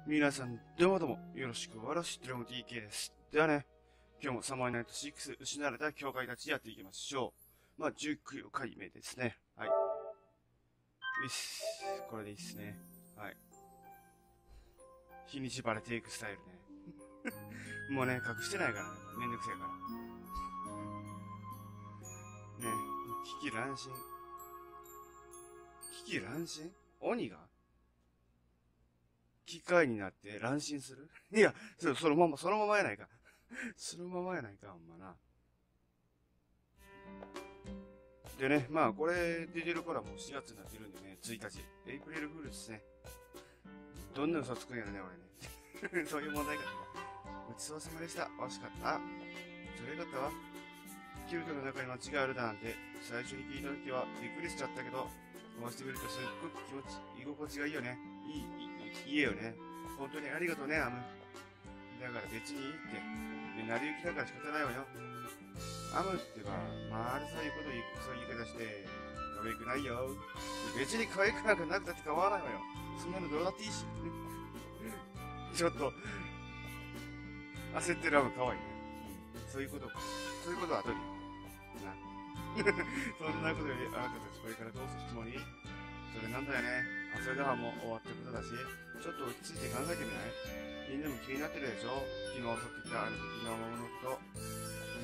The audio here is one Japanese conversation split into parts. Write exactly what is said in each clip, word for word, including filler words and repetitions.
皆さん、どうもどうも、よろしくおろし、ドラム ティーケー です。ではね、今日もサマーナイトシックス失われた教会たちやっていきましょう。まあ、じゅうきゅうかいめですね。はい。よし。これでいいっすね。はい。日にちばれていくスタイルね。もうね、隠してないからね。めんどくせえから。ね、危機乱心。危機乱心？鬼が機械になって乱心する？いや、そそのまま、そのままやないか。そのままやないか、ほんまな。でね、まあ、これ出てる頃はもうしがつになってるんでね、ついたち。エイプリルフールですね。どんな嘘つくんやろね、俺ね。そういう問題か。ごちそうさまでした。惜しかった。それよかったわ。キルトの中に間違いあるだなんて、最初に聞いた時はびっくりしちゃったけど、こうしてみるとすっごく気持ち、居心地がいいよね。いい、いい、いいよね。本当にありがとうね、アム。だから別にいいって。で、成り行きだから仕方ないわよ。アムってば、まるさいうこと言う、そういう言い方して、可愛くないよ。別に可愛くなんかなくたって構わないわよ。そんなのどうだっていいし。ちょっと、焦ってるアム可愛いね。そういうことか。そういうことは後に。な。そんなことより、あなたたちこれからどうするつもり？それなんだよね。あ、それではもう終わったことだし、ちょっと落ち着いて考えてみない？みんなも気になってるでしょ？昨日襲ってきたあの時の魔物と。うん、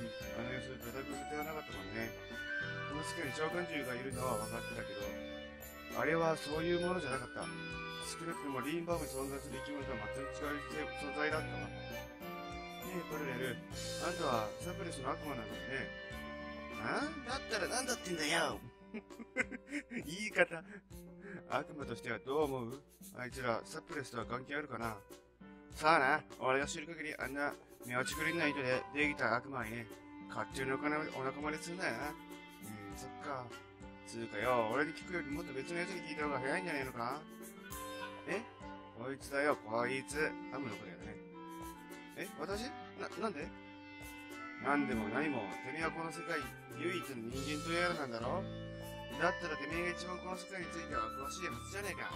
あの様子で叩く手はなかったもんね。この世界に召喚獣がいるのは分かってたけど、あれはそういうものじゃなかった。少なくともリーンバーグに存在する生き物とは全く違う存在だったわ。ねえ、パルレル、あんたはサプレスの悪魔なんだよね。あ？だったら何だってんだよ。言い方。悪魔としてはどう思う？あいつらサプレスとは関係あるかな？さあな、俺が知る限りあんな目落ちくりんな糸でできた悪魔にね、勝手にお金をお仲間でするんだよな。うん、そっか。つうかよ、俺に聞くよりもっと別のやつに聞いた方が早いんじゃねえのか？え？こいつだよ、こいつ。アムの子だよね。え、私？な、なんで？なんでも何も、てめえはこの世界唯一の人間とやらなんだろ？だったらてめえが一番この世界については詳しいはずじゃねえか。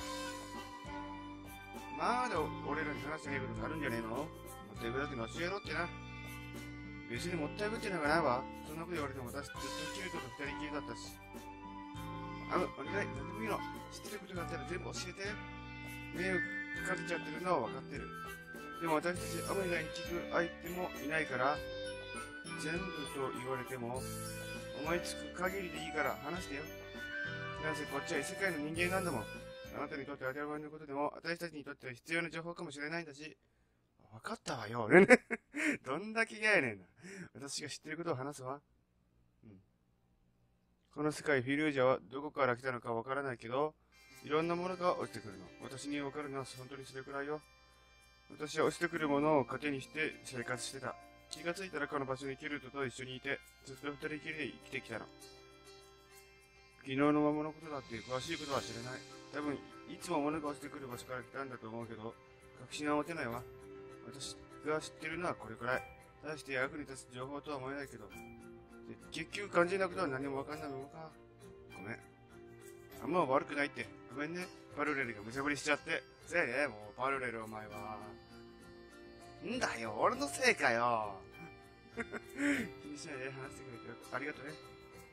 まだ俺らに話してねえことがあるんじゃねえの？もったいぶらずに教えろってな。別にもったいぶってなんかないわ。そんなこと言われても私ずっとキュートと二人きりだったし。あの、お願い、何でもいいの。知ってることがあったら全部教えて。迷惑かけちゃってるのは分かってる。でも私たちアム以外に聞く相手もいないから、全部と言われても、思いつく限りでいいから話してよ。なんせこっちは異世界の人間なんだもん。あなたにとって当たり前のことでも、私たちにとっては必要な情報かもしれないんだし。分かったわよ。どんだけ嫌やねんな。私が知ってることを話すわ。うん。この世界フィルージャはどこから来たのかわからないけど、いろんなものが落ちてくるの。私にわかるのは本当にそれくらいよ。私は落ちてくるものを糧にして生活してた。気がついたらこの場所にキルトと一緒にいて、ずっと二人きりで生きてきたの。昨日のままのことだって詳しいことは知らない。多分、いつも物が落ちてくる場所から来たんだと思うけど、確信は持てないわ。私が知ってるのはこれくらい。大して役に立つ情報とは思えないけど。結局肝心なことは何もわかんないままか。ごめん。あんま悪くないって。ごめんね。パルレルが無茶ぶりしちゃって。せやね、もうパルレルお前は。んだよ、俺のせいかよ。気にしないで話してくれてありがとうね。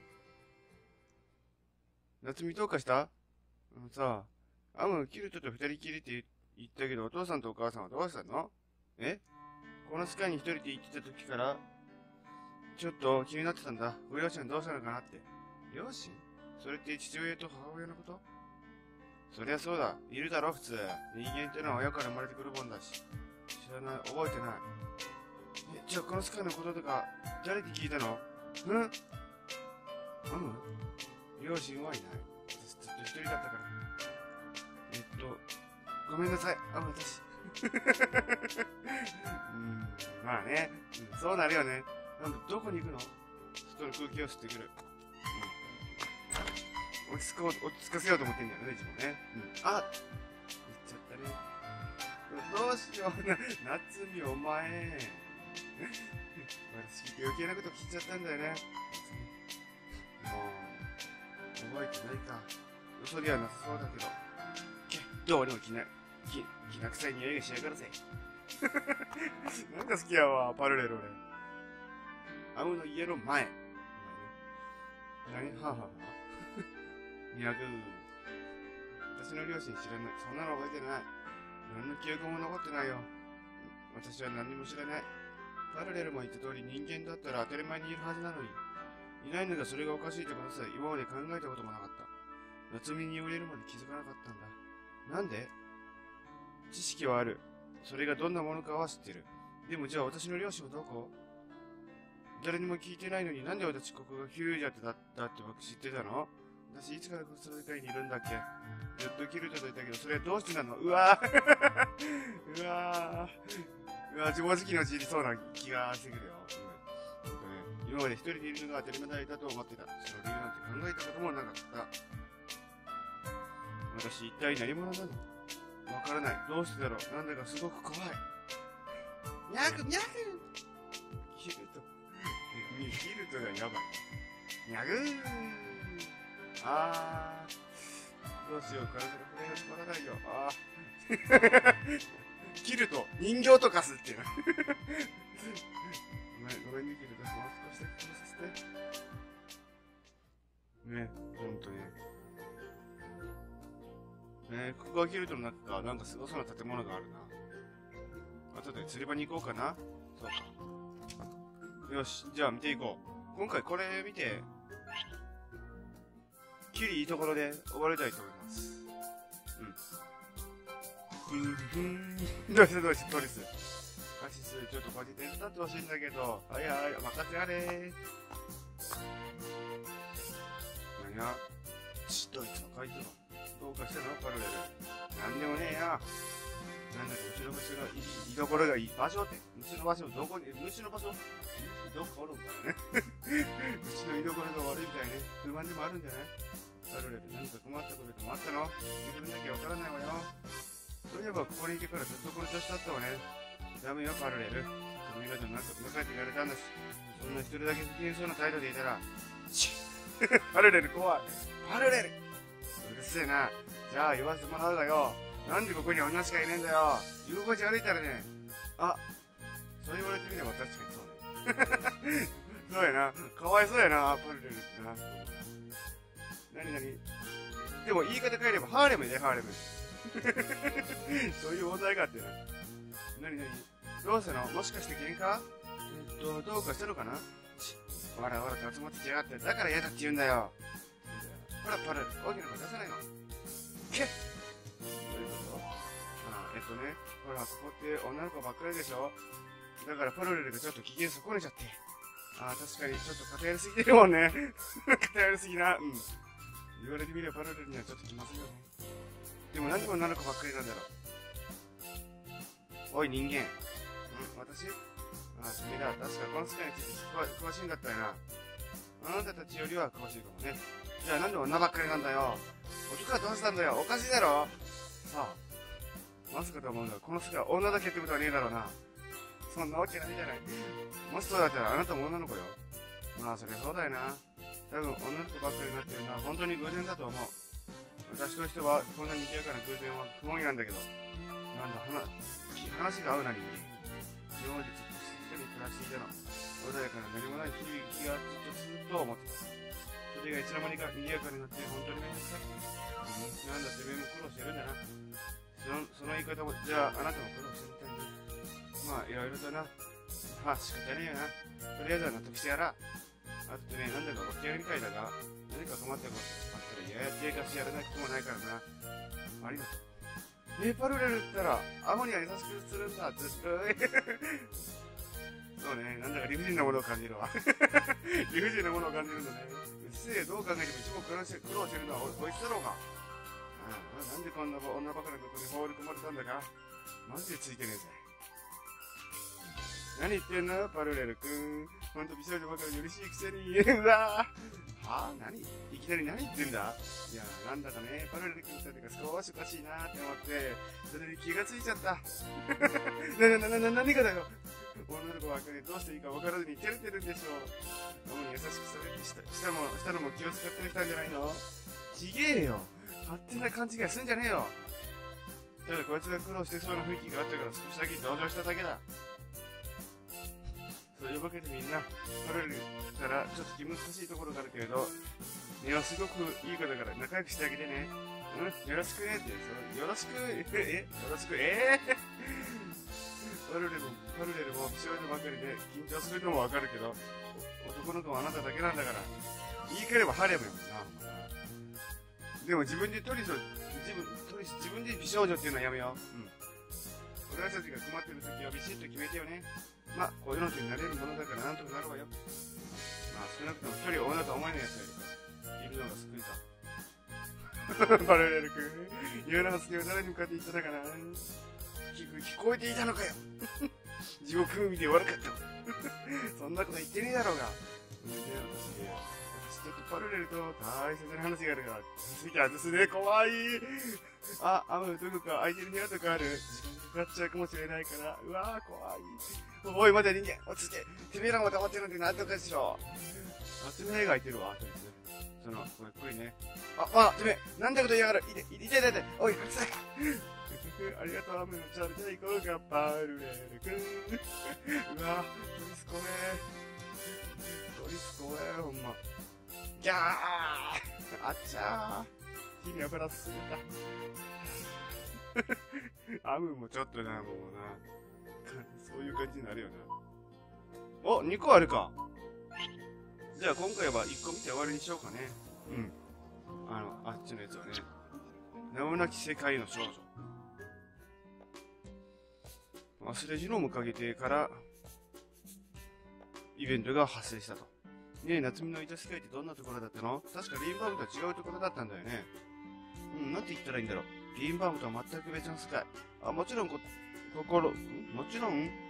夏美どうかした？あのさ、アム、キルトと二人きりって言ったけど、お父さんとお母さんはどうしたの？え？この世界に一人で行ってた時から、ちょっと気になってたんだ。ご両親どうしたのかなって。両親？それって父親と母親のこと？そりゃそうだ。いるだろ、普通。人間ってのは親から生まれてくるもんだし。知らない、覚えてない。え、じゃあこの世界のこととか、誰に聞いたの？うん？アム？両親はいない。私ずっと一人だったから。えっと、ごめんなさい、アム私。うん、まあね、うん、そうなるよね。なんで、どこに行くの？外の空気を吸ってくる。うん、落ち着こう、落ち着かせようと思ってんだよね、自分ね。うん、あっ言っちゃったね。どうしような、夏美お前。私聞いて余計なこと聞いちゃったんだよね。もう、覚えてないか。嘘ではなさそうだけど。けどうにも着ない。 き、きな臭い匂いがしやがるぜ。なんか好きやわ、パルレル俺。アムの家の前。何はぁはぁはぁ。ミヤグー。私の両親知らない。そんなの覚えてない。何の記憶も残ってないよ。私は何も知らない。パルレルも言った通り人間だったら当たり前にいるはずなのに。いないのがそれがおかしいってことさえ今まで考えたこともなかった。夏美に言われるまで気づかなかったんだ。なんで？知識はある。それがどんなものかは知ってる。でもじゃあ私の両親はどこ？誰にも聞いてないのになんで私ここがキルジャってだったって僕知ってたの？私いつからこの世界にいるんだっけ？ずっとキルジャと言ったけど、それはどうしてなの？うわぁうわぁうわぁ正直のうちにそうな気がしてくるよ。うん、今まで一人でいるのが当たり前だと思ってた。その理由なんて考えたこともなかった。私一体何者なの？わからない。どうしてだろう。なんだかすごく怖い。にゃくにゃくキルト。キルトがやばい。にゃぐー。あー。どうしよう。体が触れが止まらないよ。あー。キルト。人形とかすっていうの。ごめん、ごめんね、キルト。もう少しだけ殺させて。ね、ほんとね。ねえ、ここがキルトの中か、なんかすごそうな建物があるな。後で釣り場に行こうかな。そうか。よし、じゃあ見ていこう。今回これ見て、キリいいところで終わりたいと思います。うん。ふんふん。どうしたどうしたトリス。カシス、ちょっとこっち手伝ってほしいんだけど。はいはい、任せやれー。何や？ちっといつも書いてるの。どうかしたのパルレル。なんでもねえや。なんだかうちの虫の居所がいい場所って。虫の場所どこに、虫の場所どこおるんかね。虫の居所が悪いみたいね。不満でもあるんじゃない？パルレル、何か困ったことでもあったの？聞いてみなきゃわからないわよ。そういえばここにいてからずっとこの調子だったわね。ダメよパルレル。君らとなんか迎えてやれたんだし。そんな一人だけ不機嫌そうな態度でいたら、チッパルレル怖い。パルレルうるせえな。じゃあ言わせてもらうがよ。なんでここに女しかいねえんだよ。居心地歩いたらね。あ、そう言われてみれば確かにそうね。そうやな。かわいそうやな、パルレルってな。なになに？でも言い方変えればハーレムで、ハーレム。そういう問題があってな。なになに？どうしたの？もしかして喧嘩？えっと、どうかしたのかな？わらわらと集まってきやがって。だから嫌だって言うんだよ。ほら、パルレル、大きな声出さないの。けっ！どういうこと？あ、えっとね、ほら、ここって女の子ばっかりでしょ？だからパルレルがちょっと機嫌損ねちゃって。ああ、確かにちょっと偏りすぎてるもんね。偏りすぎな。うん。言われてみればパルレルにはちょっと気まずいよね。でもなんで女の子ばっかりなんだろう。おい人間。ん？私？ああ、君だ。確かこの世界について詳しいんだったよな。あなたたちよりは詳しいかもね。じゃあなんで女ばっかりなんだよ。男はどうしたんだよ。おかしいだろ。さあ、まさかと思うんだが、この世界は女だけってことはねえだろうな。そんなわけないじゃない。もしそうだったらあなたも女の子よ。まあそりゃそうだよな。多分女の子ばっかりになってるのは本当に偶然だと思う。私としてはこんなに賑やかな偶然は不本意なんだけど。なんだ、話が合うなりに。今までずっと静かに暮らしていたの。穏やかな何もない日々がずっとずっと思ってた。それがいつの間にか賑やかになって本当にめんどくさい。うん、なんだてめえも苦労してるんだな。その、その言い方も、じゃああなたも苦労してるみたいね。まあいろいろとな。まあ仕方ねえよな。とりあえずは納得してやら。あとね、なんだかおってやるみたいだが、何か困ったことあったらいややってかしやらなくてもないからな。ありがとう。えー、パルレルって言ったら、アホには優しくするんだ。ずっと。そうね、なんだか理不尽なものを感じるわ。理不尽なものを感じるんだね。うっせえ、どう考えても一番苦労してるのはこいつだろうが。ああ、なんでこんな女ばかりのとこに放り込まれたんだか。マジでついてねえぜ。何言ってんのパルレルくん。ほんと美少女ばかりに嬉しいくせに言えんだ。はぁ、何いきなり何言ってんだ。いや、なんだかね、パルレルくんって少しおかしいなーって思って、それに気がついちゃった。な、な、な、な、何がだよ。女の子ばっかりどうしていいか分からずに照れてるんでしょう。ママに優しくされてした、したも、したのも気を使ってきたんじゃないの？ちげえよ。勝手な勘違いすんじゃねえよ。 ただこいつが苦労してそうな雰囲気があったから少しだけ同情しただけだ。そういうわけでみんな、パルレルからちょっと気難しいところがあるけれど、根はすごくいい子だから仲良くしてあげてね。うん、よろしくねって、そうよろしく、え、よろしく、えー、パルレルも、パルレルも少女ばかりで緊張するのもわかるけど、男の子はあなただけなんだから、言い換えればハレムよな。でも自分でトリスを、自分、トリス、自分で美少女っていうのはやめよう。うん。俺たちが困ってる時はビシッと決めてよね。まあ、こういうのになれるものだからなんとかなるわよ。まあ、少なくとも一人女とは思えないやつがいる。いるのが救いか。パルレル君、言うな発言は誰に向かって言ったのかな。聞く、聞こえていたのかよ。地獄海で悪かった。そんなこと言ってねえだろうが。私ちょっとパルレルと大切な話があるから、次はですね、怖い。あ、アム、どこか空いてる部屋とかある。時間かかっちゃうかもしれないから、うわぁ、怖い。おい、待て人間、落ち着け。てめえらも黙ってるんでなんとかしろ。あ、てめえが空いてるわ、とりあえず。その、これ、これね。あ、あ、てめえ、なんてこと言いやがる。いて、いて、いて、いて、おい、うるさい。ありがとう、アム。じゃあ、じゃあ行こうか、パルレル君。うわぁ、トリスコめ。トリスコめ、ほんま。ギャーあっちゃー。火に油すすれた。アムもちょっとな、もうな。そういう感じになるよな。お、にこあるか。じゃあ今回はいっこ見て終わりにしようかね。うん。あの、あっちのやつはね。名もなき世界の少女。忘れじのかけてから、イベントが発生したと。ねえ、夏美のいた世界ってどんなところだったの？確かリンバームとは違うところだったんだよね。うん、なんて言ったらいいんだろう。リンバームとは全く別の世界。あ、もちろんこ、心、もちろん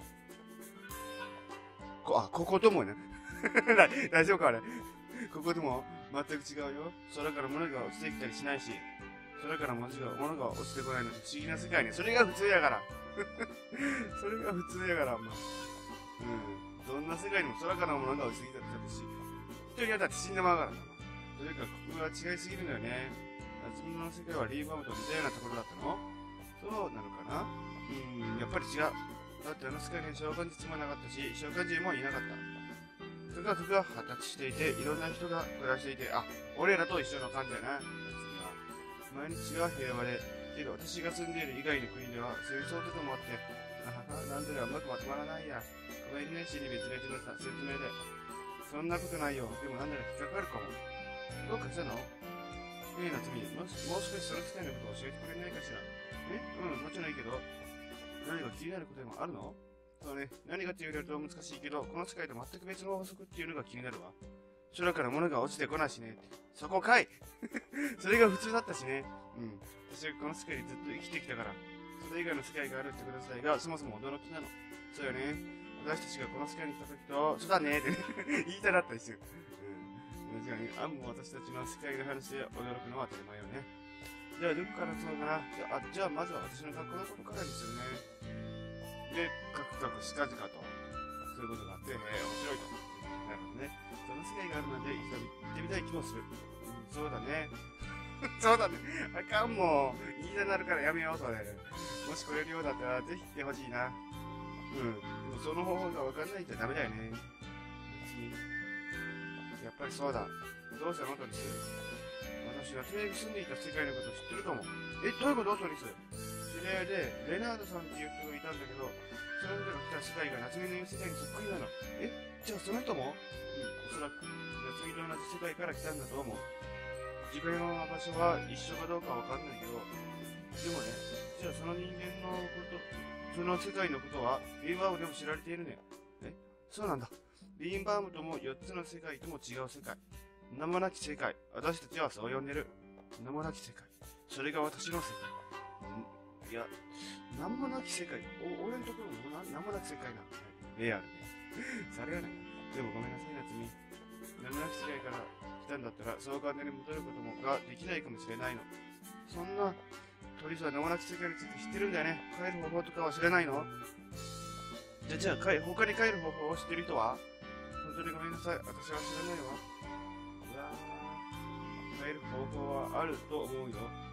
こ、あ、ここともね。大丈夫かあれ。ここでも全く違うよ。空から物が落ちてきたりしないし、空から文字が、物が落ちてこないので不思議な世界ね。それが普通やから。それが普通やから、まあ。うん。どんな世界にも空から物が落ちてきたりするし、一人はだって死んでまうからな。というか、ここが違いすぎるのよね。夏物の世界はリーバームと似たようなところだったの？そうなのかな？うん、やっぱり違う。だってあの世界には召喚術もなかったし、召喚獣もいなかった。科学が発達していて、いろんな人が暮らしていて、あ、俺らと一緒の感じやな。毎日が平和で、けど私が住んでいる以外の国では戦争とかもあって、あはは、なんでだ、うまくまとまらないや。ごめんね、尻別々の説明で。そんなことないよ。でもなんなら引っかかるかも。どうかしたの？ねえ、夏美、もし、もう少しその世界のことを教えてくれないかしら。え？うん、もちろんいいけど。何か気になることでもあるの？そうね、何がって言われると難しいけど、この世界と全く別の法則っていうのが気になるわ。空から物が落ちてこないしね。そこかいそれが普通だったしね。うん。私はこの世界でずっと生きてきたから、それ以外の世界があるってこと自体がそもそも驚きなの。そうよね。私たちがこの世界に来た時と、そうだねって言いたかったりする。うん。確かに、アンも私たちの世界の話で驚くのは当たり前よね。じゃあ、どこからそうかな。じゃあ、じゃあまずは私の学校のことからですよね。で、カクカクしかじかと。そういうことがあって、えー、面白いと。なるほどね。その世界があるので、一度行ってみたい気もする。うん、そうだね。そうだね。あかんもん。言いたなるからやめよう、それ。もし来れるようだったら、ぜひ来てほしいな。うん。でもその方法がわかんないとダメだよね。別に。やっぱりそうだ。どうしたのトリス。私はテレビ住んでいた世界のこと知ってるかも。え、どういうことトリス。知り合いで、レナードさんっていう人がいたんだけど、その人が来た世界が夏美の言う世界にそっくりなの。え、じゃあその人も？うん、おそらく、夏美と同じ世界から来たんだと思う。時間や場所は一緒かどうかわかんないけど、でもね、じゃあその人間のこと、その世界のことは、リンバームでも知られているね。え、そうなんだ。リンバームともよっつの世界とも違う世界。名もなき世界。私たちはそう呼んでる。名もなき世界。それが私の世界。んいや、名もなき世界。お、俺のところも名もなき世界なの。レアルね。それはね。でもごめんなさい、夏美。名もなき世界から来たんだったら、そう簡単に戻ることもができないかもしれないの。そんな、トリスは名もなき世界について知ってるんだよね。帰る方法とかは知らないの？じゃ、じゃあ、他に帰る方法を知ってる人は？本当にごめんなさい。私は知らないわ。うわー。帰る方法はあると思うよ。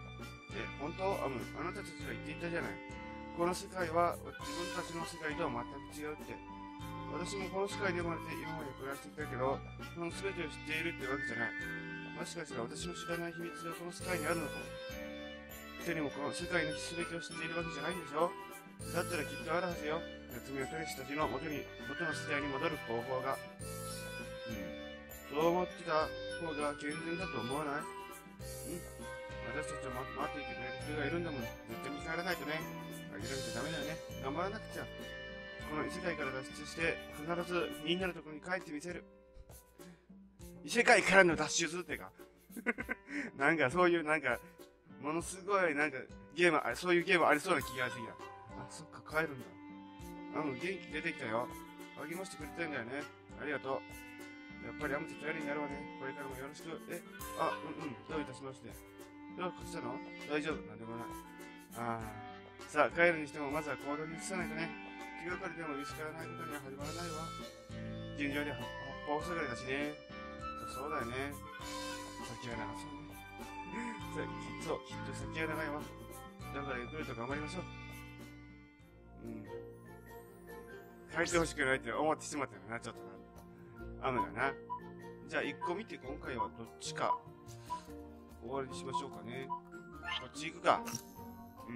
え、本当アム、あなたたちが言っていたじゃない。この世界は自分たちの世界とは全く違うって。私もこの世界で生まれて今まで暮らしてきたけど、その全てを知っているってわけじゃない。もしかしたら私の知らない秘密がこの世界にあるのかも。一人もこの世界の全てを知っているわけじゃないんでしょ。だったらきっとあるはずよ。夏目を取りしたちの元に、元の世界に戻る方法が。うん。そう思ってた方が健全だと思わない？うん。私たちを待っていてくれる人がいるんだもん。絶対に帰らないとね。諦めちゃダメだよね。頑張らなくちゃ。この異世界から脱出して、必ずみんなのところに帰ってみせる。異世界からの脱出ってか。なんかそういうなんか、ものすごいなんかゲーム、そういうゲームありそうな気がしてきた。あ、そっか、帰るんだ。あ、もう元気出てきたよ。励ましてくれてんだよね。ありがとう。やっぱりアムと頼りになるわね。これからもよろしく。え、あ、うんうん、どういたしまして。どうかしたの？大丈夫なんでもない。ああ。さあ、帰るにしてもまずは行動に移さないとね。気がかりでも見つからないことには始まらないわ。現状では八方塞がりだしね。そうだよね。先は長そうね。さきっと、きっと先は長いわ。だからゆっくりと頑張りましょう。うん。帰ってほしくないって思ってしまったよな、ちょっとな。雨がな。じゃあいっこ見て今回はどっちか終わりにしましょうかね。こっち行くか。うん。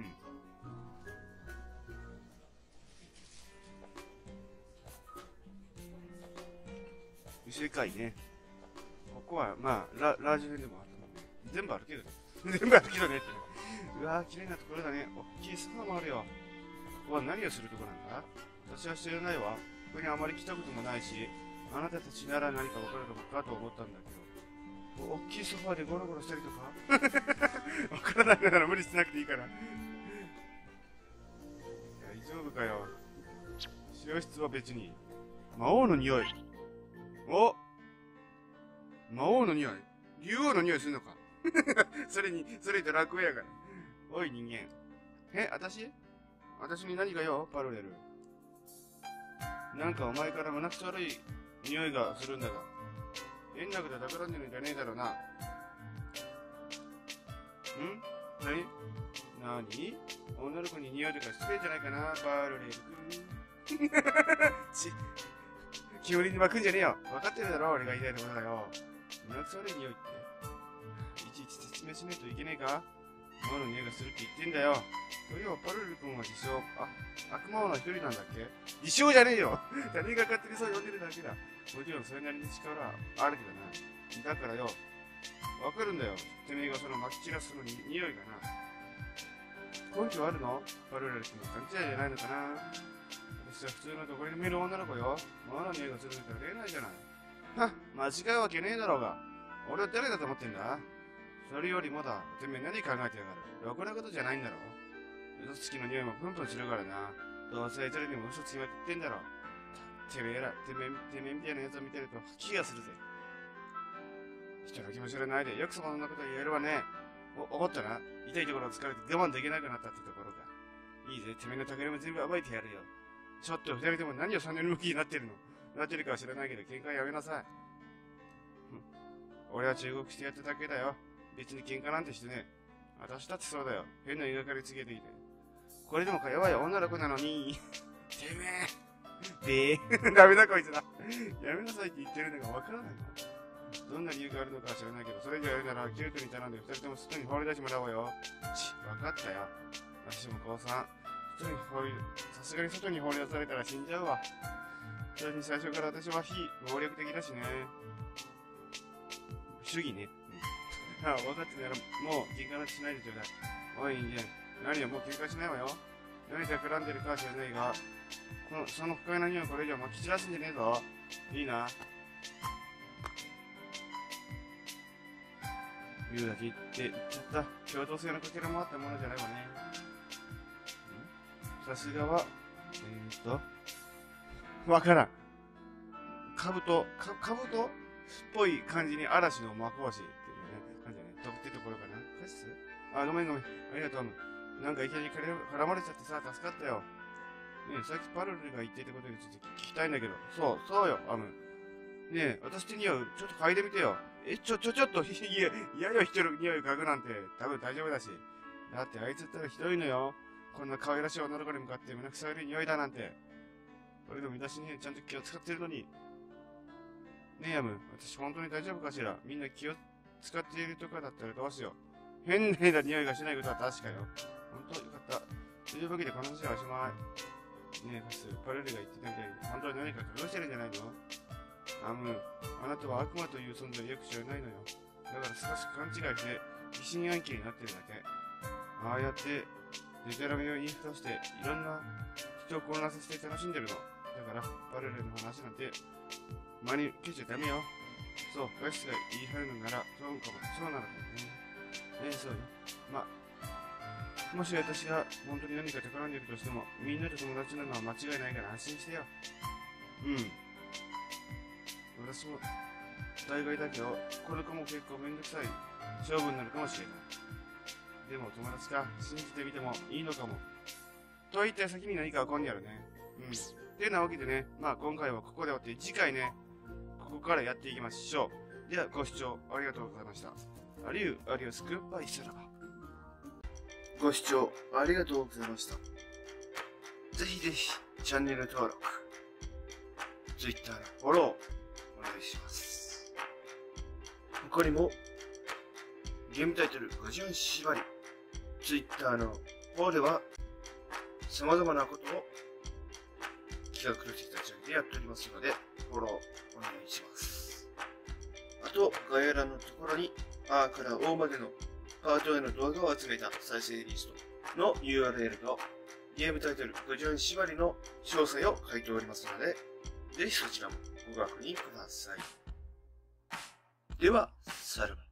異世界ね。ここはまあ、ラ、ラージ編でもあったもんね。全部あるけどね。全部あるけどねって。うわー、綺麗なところだね。おっきいソファもあるよ。ここは何をするとこなんだ？私は知らないわ。ここにあまり来たこともないし、あなたたちなら何か分かるのかと思ったんだけど。大きいソファーでゴロゴロしたりとか分からないなら無理しなくていいから。大丈夫かよ。使用室は別に。魔王の匂い。お魔王の匂い竜王の匂いするのかそれに、それとラクエやから。おい人間。え、あたし私に何かよ、パルレル。なんかお前から胸くそ悪い匂いがするんだが。変なこと企んでるんじゃねえだろうな。ん何何女の子に匂いとか失礼じゃないかな、パルレル君。ち、煙に巻くんじゃねえよ。分かってるだろ、俺が言いたいところだよ。胸くそ悪い匂いって。いちいち説明しないといけねえか？魔の匂いがするって言ってんだよ。そういえばパルレル君は自称、あ、悪魔王の一人なんだっけ？自称じゃねえよ。他人が勝手にそう呼んでるだけだ。もちろんそれなりに力はあるけどな。だからよ、わかるんだよ。てめえがその撒き散らすのに匂いがな。根拠あるの？パルレル君の勘違いじゃないのかな。私は普通のどこにでもいる女の子よ。魔の匂いがするなんてありえないじゃない。はっ、間違うわけねえだろうが。俺は誰だと思ってんだ？それよりもだ、てめえ何考えてやがる。ろくなことじゃないんだろ。嘘つきの匂いもプンプンするからな。どうせあいつらにも嘘つきまくってんだろ。てめえら、てめえ、てめえみたいなやつを見てると気がするぜ。人の気も知らないで、よくそんなこと言えるわね。お、怒ったな。痛いところを疲れて我慢できなくなったってところか。いいぜ、てめえの宝も全部暴いてやるよ。ちょっと二人とも何をそんなに向きになってるの？なってるかは知らないけど、喧嘩やめなさい。俺は忠告してやっただけだよ。別に喧嘩なんてしてね。私だってそうだよ。変な言いがかりつけていて。これでもか弱い女の子なのに。てめえ。でー。ダメだこいつだ。やめなさいって言ってるのがわからないの。どんな理由があるのかは知らないけど、それ以上やるならキュートに頼んで二人とも外に放り出してもらおうよ。ち、わかったよ。私も高三。外に放り、さすがに外に放り出されたら死んじゃうわ。それに最初から私は非暴力的だしね。主義ね。ああ、分かってならもう喧嘩なんてしないでちょうだい。おい人間、何よもう喧嘩しないわよ。何企んでるかは知らないが、このその不快な匂いこれ以上撒き散らすんじゃねえぞ。いいな。言うだけ言って言っちゃった。共同性のかけらもあったものじゃないわね。さすがは、えーっと、わからん。かぶと、か、かぶとっぽい感じに嵐の魔法師っていうね、感じだね。どってところかな。カシス？あ、ごめんごめん。ありがとう。なんかいきなり絡まれちゃってさ、助かったよ。ねえ、さっきパルルが言っていたことについて聞きたいんだけど。そう、そうよ、アム。ねえ、私って匂い、ちょっと嗅いでみてよ。え、ちょ、ちょ、ちょっと、いや、いやよ、人の匂い嗅ぐなんて、多分大丈夫だし。 だってあいつったらひどいのよ。こんな可愛らしい女の子に向かって胸くさ悪い匂いだなんて。俺でも身だしにちゃんと気を使ってるのに。ねえヤム、私本当に大丈夫かしら。みんな気を使っているとかだったらどうしよう。変な匂いがしないことは確かよ。本当よかった。というわけでこの話はおしまい。ねえ、かつ、パルルが言ってたみたいに、本当に何か隠してるんじゃないの？アム、あなたは悪魔という存在をよく知らないのよ。だから少し勘違いして、疑心暗鬼になってるだけ。ああやって、デタラメを言いふたして、いろんな人を混乱させて楽しんでるの。だから、パルルの話なんて、真に受けちゃダメよ。そう、ガシが言い張るのなら、そうかも、そうなのかもね。ねえ、そうよ。ま、もし私が本当に何か企んでいるとしても、みんなと友達なのは間違いないから安心してよ。うん。私も、大概だけど、この子も結構めんどくさい勝負になるかもしれない。でも友達か、信じてみてもいいのかも。と言って先に何か起こんやるね。うん。てなわけでね、まあ今回はここで終わって、次回ね、ここからやっていきましょう。ではご視聴ありがとうございました。アリュー、アリオスク、バイセラ。ご視聴ありがとうございました。ぜひぜひチャンネル登録、Twitter のフォローお願いします。他にもゲームタイトルごじゅうよん縛り、Twitter の方では様々なことを企画の人たちでやっておりますので、フォローお願いします。あと、概要欄のところに、あからおまでのパートへの動画を集めた再生リストの ユーアールエル と、ゲームタイトルごじゅうよん縛りの詳細を書いておりますので、ぜひそちらもご確認ください。では、さらば。